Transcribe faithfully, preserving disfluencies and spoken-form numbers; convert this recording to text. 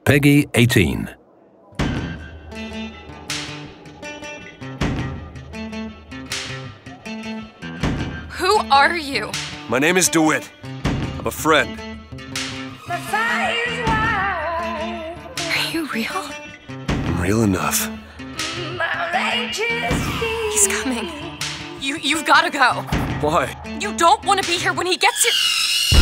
Peggy eighteen. Who are you? My name is DeWitt. I'm a friend. Are you real? I'm real enough. He's coming. You, you've gotta go. Why? You don't want to be here when he gets here.